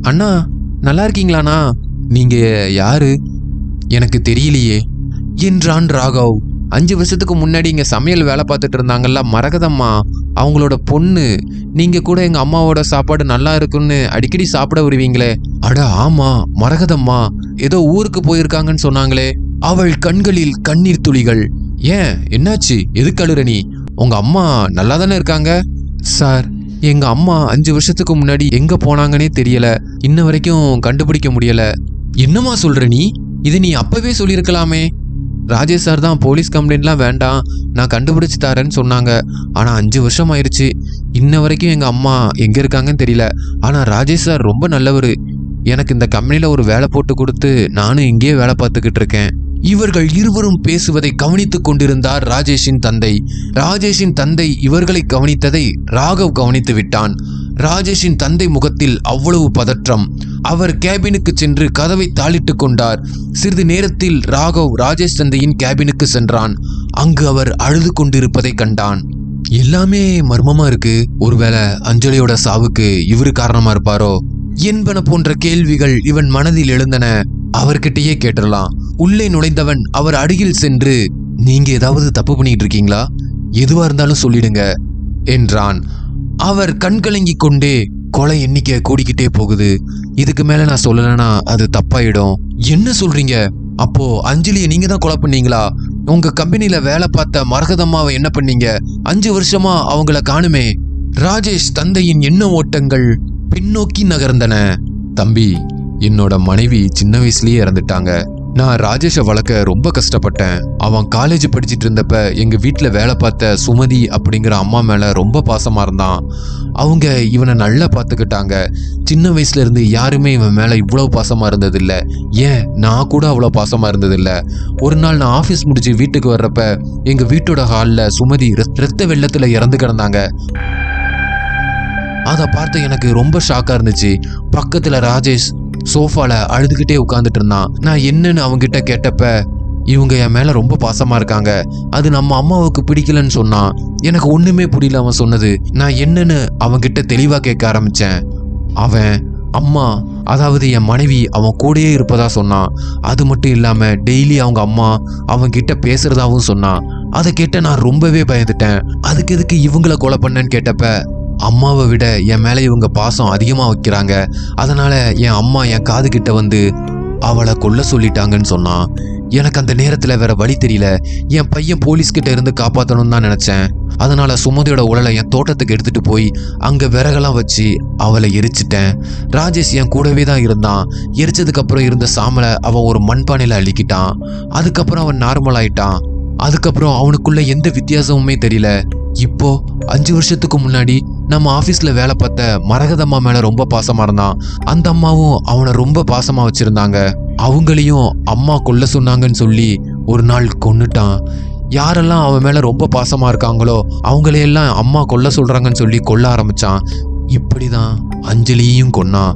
அண்ணா நல்லா இருக்கீங்களாண்ணா? நீங்க யாரு? எனக்கு தெரியலையே என்றான் ராகவ். 5 வருஷத்துக்கு முன்னாடி இங்க சமையல் வேலை பார்த்துட்டு இருந்தாங்கல்ல மரகதம்மா, அவங்களோட பொண்ணு. நீங்க கூட எங்க அம்மாவோட சாப்பாடு நல்லா இருக்குன்னு அடிக்கடி சாப்பிட வருவீங்களே. அட ஆமா, மரகதம்மா ஏதோ ஊருக்கு போயிருக்காங்கன்னு சொன்னாங்களே. அவள் கண்களில் கண்ணீர் துளிகள். ஏன், என்னாச்சு? எதுக்கு அழுற நீ? உங்க அம்மா நல்லா தானே இருக்காங்க? சார், எங்க அம்மா 5 வருஷத்துக்கு முன்னாடி எங்க போனாங்கன்னே தெரியல. இன்ன வரைக்கும் கண்டுபிடிக்க முடியல. என்னம்மா சொல்ற நீ? இது நீ அப்பவே சொல்லியிருக்கலாமே. ராஜேஷ் சார் தான் போலீஸ் கம்ப்ளைண்ட்லாம் வேண்டாம், நான் கண்டுபிடிச்சு தரேன்னு சொன்னாங்க. ஆனால் 5 வருஷம் ஆயிடுச்சு. இன்ன வரைக்கும் எங்கள் அம்மா எங்கே இருக்காங்கன்னு தெரியல. ஆனால் ராஜேஷ் சார் ரொம்ப நல்லவர். எனக்கு இந்த கம்பெனியில் ஒரு வேலை போட்டு கொடுத்து நானும் இங்கேயே வேலை பார்த்துக்கிட்டு இருக்கேன். இவர்கள் இருவரும் பேசுவதை கவனித்துக் கொண்டிருந்தார் ராஜேஷின் தந்தை. ராஜேஷின் தந்தை இவர்களை கவனித்ததை ராகவ் கவனித்து விட்டான். ராஜேஷின் தந்தை முகத்தில் அவ்வளவு பதற்றம். அவர் கேபினுக்கு சென்று கதவை தாளிட்டு கொண்டார். சிறிது நேரத்தில் ராகவ் ராஜேஷ் தந்தையின் கேபினுக்கு சென்றான். அங்கு அவர் அழுது கொண்டிருப்பதை கண்டான். எல்லாமே மர்மமா இருக்கு. ஒருவேளை அஞ்சலியோட சாவுக்கு இவரு காரணமா இருப்பாரோ என்பன போன்ற கேள்விகள் இவன் மனதில் எழுந்தன. அவர்கிட்டயே கேட்டுடலாம். உள்ளே நுழைந்தவன் அவர் அருகில் சென்று, நீங்க ஏதாவது தப்பு பண்ணிட்டு இருக்கீங்களா? எதுவா இருந்தாலும் சொல்லிடுங்க என்றான். அவர் கண்கலங்கி கொண்டே, கொலை எண்ணிக்கை கூடிக்கிட்டே போகுது. இதுக்கு மேல நான் சொல்லலைன்னா அது தப்பாயிடும். என்ன சொல்றீங்க? அப்போ அஞ்சலியை நீங்க தான் கொலை பண்ணீங்களா? உங்க கம்பெனில வேலை பார்த்த மரகதம்மாவை என்ன பண்ணீங்க? 5 வருஷமா அவங்கள காணுமே. ராஜேஷ் தந்தையின் எண்ண ஓட்டங்கள் பின்னோக்கி நகர்ந்தன. தம்பி, என்னோட மனைவி சின்ன வயசுலயே இறந்துட்டாங்க. நான் ராஜேஷை வளர்க்க ரொம்ப கஷ்டப்பட்டேன். அவன் காலேஜ் படிச்சுட்டு இருந்தப்ப எங்க வீட்டுல வேலை பார்த்த சுமதி அப்படிங்கிற அம்மா மேல ரொம்ப பாசமா இருந்தான். அவங்க இவனை நல்லா பார்த்துக்கிட்டாங்க. சின்ன வயசுல இருந்து யாருமே இவன் மேல இவ்வளவு பாசமா இருந்ததில்லை. ஏன், நான் கூட அவ்வளவு பாசமா இருந்ததில்லை. ஒரு நாள் நான் ஆபீஸ் முடிச்சு வீட்டுக்கு வர்றப்ப எங்க வீட்டோட ஹால்ல சுமதி ரத்த வெள்ளத்துல இறந்து கிடந்தாங்க. அதை பார்த்து எனக்கு ரொம்ப ஷாக்கா இருந்துச்சு. பக்கத்துல ராஜேஷ் சோஃபால அழுதுகிட்டே உட்கார்ந்துட்டு இருந்தான். நான் என்னன்னு அவங்கிட்ட கேட்டப்ப, இவங்க என் மேல ரொம்ப பாசமா இருக்காங்க, அது நம்ம அம்மாவுக்கு பிடிக்கலன்னு சொன்னான். எனக்கு ஒண்ணுமே புரியல அவன் சொன்னது. நான் என்னன்னு அவன்கிட்ட தெளிவா கேட்க ஆரம்பிச்சேன். அவன் அம்மா, அதாவது என் மனைவி அவன் கூடயே இருப்பதா சொன்னான். அது மட்டும் இல்லாம டெய்லி அவங்க அம்மா அவன்கிட்ட பேசுறதாவும் சொன்னான். அதை கேட்ட நான் ரொம்பவே பயந்துட்டேன். அதுக்கு எதுக்கு இவங்கள கொலை பண்ணேன்னு கேட்டப்ப, அம்மாவை விட என் மேலே இவங்க பாசம் அதிகமாக வைக்கிறாங்க, அதனால என் அம்மா என் காது கிட்ட வந்து அவளை கொல்ல சொல்லிட்டாங்கன்னு சொன்னான். எனக்கு அந்த நேரத்தில் வேற வழி தெரியல. என் பையன் போலீஸ்கிட்ட இருந்து காப்பாற்றணும்னு தான் நினச்சேன். அதனால சுமதியோட உடலை என் தோட்டத்துக்கு எடுத்துட்டு போய் அங்கே விறகெல்லாம் வச்சு அவளை எரிச்சிட்டேன். ராஜேஷ் என் கூடவே தான் இருந்தான். எரிச்சதுக்கு அப்புறம் இருந்த சாமலை அவன் ஒரு மண்பானையில் அள்ளிக்கிட்டான். அதுக்கப்புறம் அவன் நார்மல் ஆயிட்டான். அதுக்கப்புறம் அவனுக்குள்ள எந்த வித்தியாசமுமே தெரியல. இப்போ 5 வருஷத்துக்கு முன்னாடி நம்ம ஆபீஸ்ல வேலை பார்த்த மரகதம்மா மேல ரொம்ப பாசமா இருந்தான். அந்த அம்மாவும் அவனை ரொம்ப பாசமா வச்சிருந்தாங்க. அவங்களையும் அம்மா கொல்ல சொன்னாங்கன்னு சொல்லி ஒரு நாள் கொன்னுட்டான். யாரெல்லாம் அவன் மேல ரொம்ப பாசமா இருக்காங்களோ அவங்களையெல்லாம் அம்மா கொல்ல சொல்றாங்கன்னு சொல்லி கொல்ல ஆரம்பிச்சான். இப்படிதான் அஞ்சலியையும் கொன்னான்.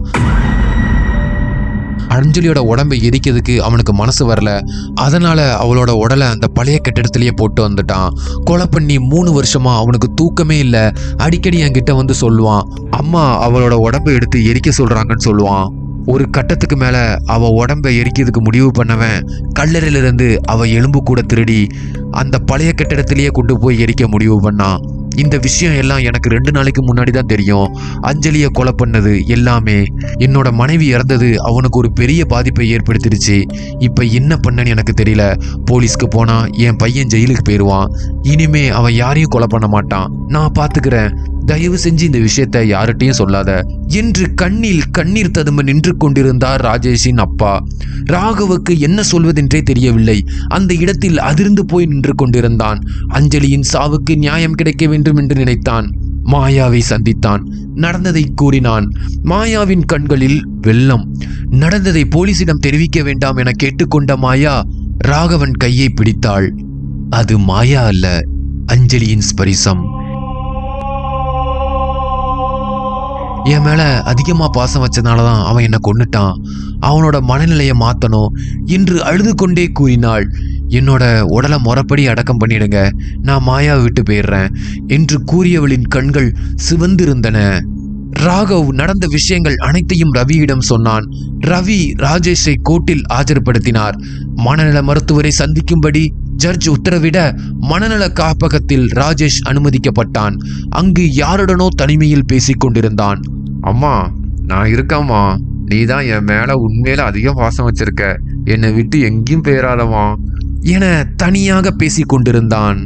அஞ்சலியோட உடம்பை எரிக்கிறதுக்கு அவனுக்கு மனசு வரல. அதனால அவளோட உடலை அந்த பழைய கட்டிடத்திலேயே போட்டு வந்துட்டான். கொலை பண்ணி 3 வருஷமா அவனுக்கு தூக்கமே இல்லை. அடிக்கடி என்கிட்ட வந்து சொல்லுவான், அம்மா அவளோட உடம்பை எடுத்து எரிக்க சொல்றாங்கன்னு சொல்லுவான். ஒரு கட்டத்துக்கு மேல அவ உடம்பை எரிக்கிறதுக்கு முடிவு பண்ணவன் கல்லறையிலிருந்து அவ எலும்பு கூட திருடி அந்த பழைய கட்டிடத்திலேயே கொண்டு போய் எரிக்க முடிவு பண்ணான். இந்த விஷயம் எல்லாம் எனக்கு 2 நாளைக்கு முன்னாடி தான் தெரியும். அஞ்சலியை கொலை பண்ணது எல்லாமே. என்னோட மனைவி இறந்தது அவனுக்கு ஒரு பெரிய பாதிப்பை ஏற்படுத்திடுச்சு. இப்ப என்ன பண்ணன்னு எனக்கு தெரியல. போலீஸ்க்கு போனா என் பையன் ஜெயிலுக்கு போயிடுவான். இனிமே அவன் யாரையும் கொலை பண்ண மாட்டான். நான் பாத்துக்கிறேன். தயவு செஞ்சு இந்த விஷயத்தை யார்கிட்டையும் சொல்லாத என்று கண்ணில் கண்ணீர் ததும்ப நின்று கொண்டிருந்தார் ராஜேஷின் அப்பா. ராகவுக்கு என்ன சொல்வதென்றே தெரியவில்லை. அந்த இடத்தில் அதிர்ந்து போய் நின்று கொண்டிருந்தான். அஞ்சலியின் சாவுக்கு நியாயம் கிடைக்க வேண்டும் என்று நினைத்தான். மாயாவை சந்தித்தான். நடந்ததை கூறினான். மாயாவின் கண்களில் வெள்ளம். நடந்ததை போலீசிடம் தெரிவிக்க வேண்டாம் என கேட்டுக்கொண்ட மாயா ராகவன் கையை பிடித்தாள். அது மாயா அல்ல, அஞ்சலியின் ஸ்பரிசம். என் மேல அதிகமா பாசம் வச்சதுனாலதான் அவன் என்னை கொன்னுட்டான். அவனோட மனநிலையை மாத்தணும் என்று அழுது கொண்டே கூறினாள். என்னோட உடலை முறைப்படி அடக்கம் பண்ணிடுங்க, நான் மாயாவை விட்டு போயிடுறேன் என்று கூறியவளின் கண்கள் சிவந்திருந்தன. ராகவ் நடந்த விஷயங்கள் அனைத்தையும் ரவியிடம் சொன்னான். ரவி ராஜேஷை கோர்ட்டில் ஆஜர்படுத்தினார். மனநல மருத்துவரை சந்திக்கும்படி ஜட்ஜ் உத்தரவிட மனநல காப்பகத்தில் ராஜேஷ் அனுமதிக்கப்பட்டான். அங்கு யாருடனோ தனிமையில் பேசிக் கொண்டிருந்தான். அம்மா, நான் இருக்கம்மா. நீ தான் என் மேல உண்மையில அதிக பாசம் வச்சிருக்க. என்னை விட்டு எங்கேயும் போயிடாதம்மா என தனியாக பேசிக் கொண்டிருந்தான்.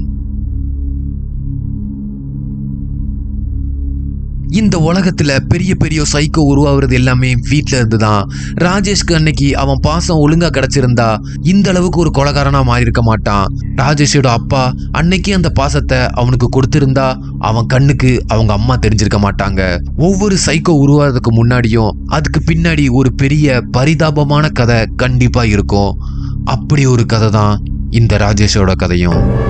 இந்த உலகத்துல பெரிய பெரிய சைக்கோ உருவாகிறது எல்லாமே வீட்டுல இருந்துதான். ராஜேஷ்க்கு அன்னைக்கு அவன் பாசம் ஒழுங்கா கிடைச்சிருந்தா இந்த அளவுக்கு ஒரு கொலைகாரனா மாறியிருக்க மாட்டான். ராஜேஷோட அப்பா அன்னைக்கு அந்த பாசத்தை அவனுக்கு கொடுத்திருந்தா அவன் கண்ணுக்கு அவங்க அம்மா தெரிஞ்சிருக்க மாட்டாங்க. ஒவ்வொரு சைக்கோ உருவாகிறதுக்கு முன்னாடியும் அதுக்கு பின்னாடி ஒரு பெரிய பரிதாபமான கதை கண்டிப்பா இருக்கும். அப்படி ஒரு கதை தான் இந்த ராஜேஷோட கதையும்.